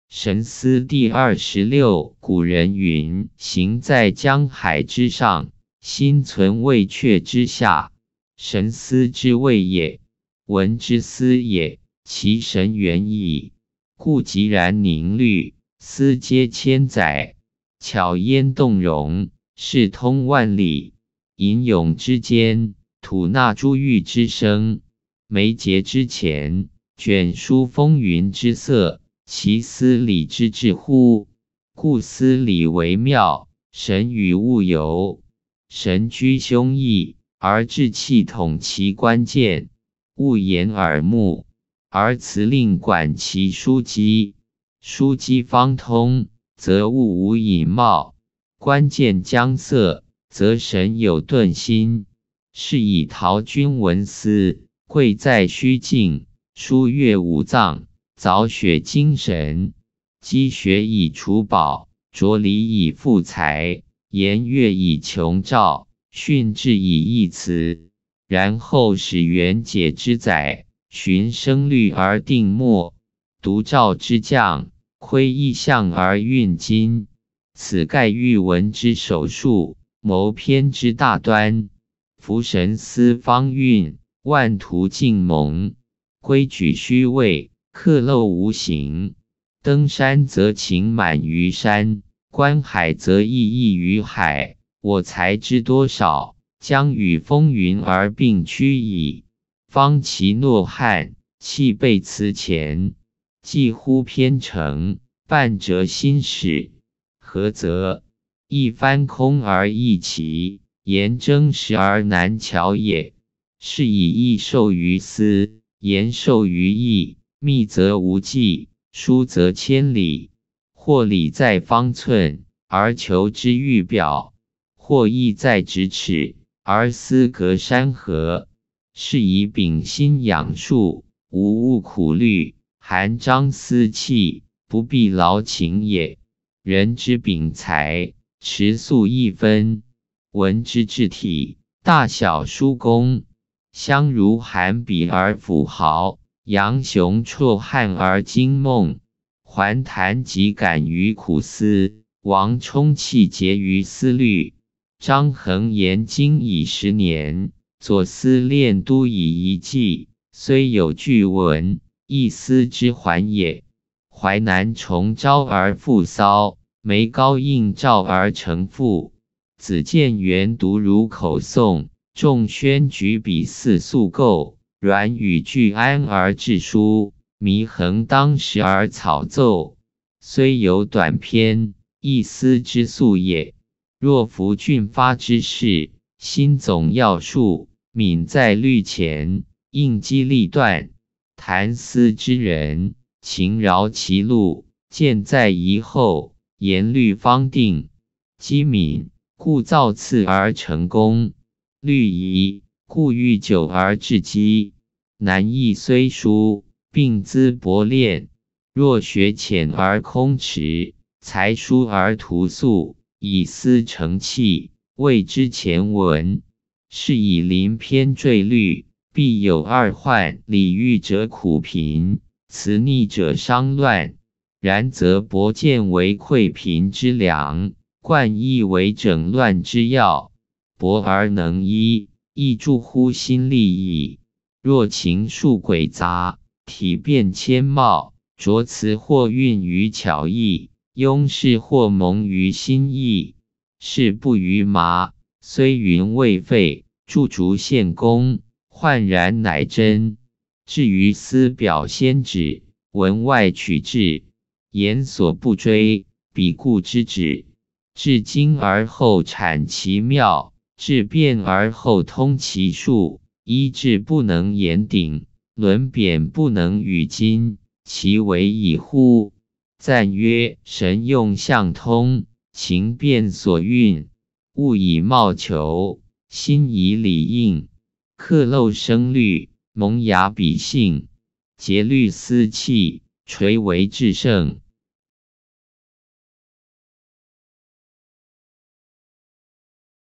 神思第26。古人云：行在江海之上，心存渭阙之下。神思之谓也，文之思也，其神远矣。故极然凝虑，思皆千载，巧焉动容，视通万里。吟咏之间，吐纳珠玉之声；眉睫之前，卷舒风云之色。其思理之至乎？故思理为妙，神与物游。神居胸臆，而志气统其关键；物言耳目，而辞令管其枢机。枢机方通，则物无隐冒；关键将塞，则神有顿心。是以陶君文思，贵在虚静；书阅五脏，凿学精神。积学以储宝，着理以富财，言乐以穷兆，训志以益辞。然后使元解之载，循声律而定末；读照之将，窥意象而运今。此盖喻文之首数，谋篇之大端。夫神思方韵，万途竞蒙；规矩虚伪，刻漏无形。登山则情满于山，观海则意溢于海。我才知多少，将与风云而并驱矣。方其诺汉，气备辞前，几乎偏成，半折心始。何则？一翻空而易齐，言真实而难巧也。是以义受于思，言受于义，密则无迹，疏则千里。或理在方寸，而求之欲表；或义在咫尺，而思隔山河。是以秉心养术，无物苦虑，含章思气，不必劳情也。人之秉才，持素一分；文之治体，大小殊功。相如含笔而抚毫，杨雄绰汉而惊梦。桓谭己感于苦思，王充气结于思虑。张衡研经以10年，左思练都以1季。虽有巨文，亦思之还也。淮南重昭而复骚，眉高映照而成赋。子建元读如口诵，仲宣举笔似素构。阮宇俱安而治书，祢衡当时而草奏。虽有短篇，亦思之素也。若夫峻发之士，心总要术，敏在虑前，应机立断。谈思之人，勤饶其路，见在疑后，言虑方定。机敏，故造次而成功；虑疑，故欲久而致机。难易虽疏，并资博练。若学浅而空持，才疏而图素，以思成器，谓之前文。是以临篇坠律，必有二患：礼遇者苦贫，辞逆者伤乱。然则博见为溃贫之良，冠义为整乱之要。博而能医，亦助乎心力矣。若情术诡杂，体变千貌，着词或韵于巧意，庸饰或蒙于心意，是不于麻。虽云未废，驻足献功，焕然乃真。至于思表先旨，文外取志，言所不追，彼故之止。至精而后阐其妙，至变而后通其术。医治不能言鼎，论贬不能语今，其为矣乎？赞曰：神用相通，情变所运，物以貌求，心以理应。刻漏声律，萌芽笔性，节律思气，垂为至圣。